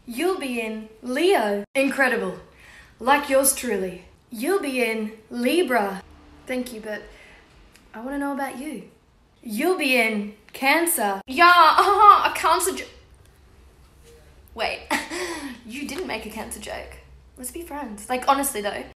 You'll be in Leo. Incredible. Like yours truly. You'll be in Libra. Thank you, but I want to know about you. You'll be in Cancer. Yeah, a Cancer Wait, you didn't make a Cancer joke. Let's be friends. Like, honestly though.